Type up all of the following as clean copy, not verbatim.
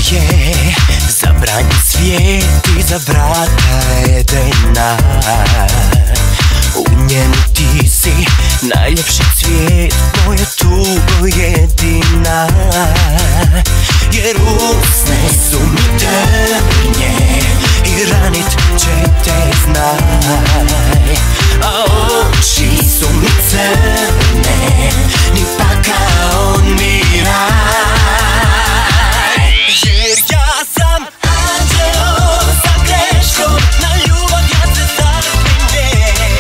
je zabranjen svijet iza vrata Edena. U njemu ti si najljepši cvijet, moja tugo jedina. Jer usne su mi trnje i ranit će te znaj. A oči su mi crne, ni pakao ni raj. Jer ja sam Andjeo sa Greskom, na ljubav ja se zaklinjem.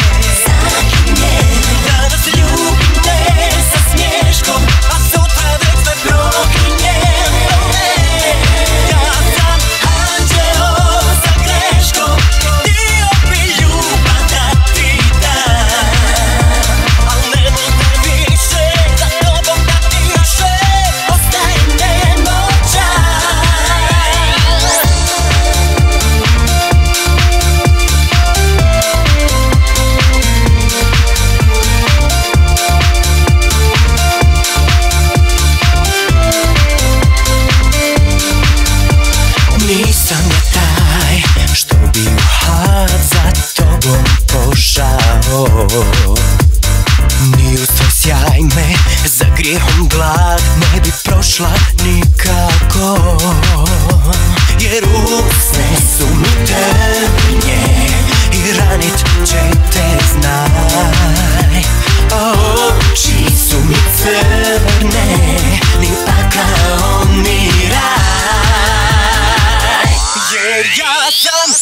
Danas ljubim te sa smješkom, a sutra već sve proklinjem. Ja sam Andjeo sa Greskom, htio bi ljubav da ti dam, al ne mogu više za tobom da više ostajem nemoćan. Nisam ja taj što bi u had za tobom pošao, ni u svoj sjaj me za grijehom glad ne bi prošla nikako. Jer usne su mi trnje i ranit će te znaj. A oči su mi crne, ni pakao ni raj. Jer ja sam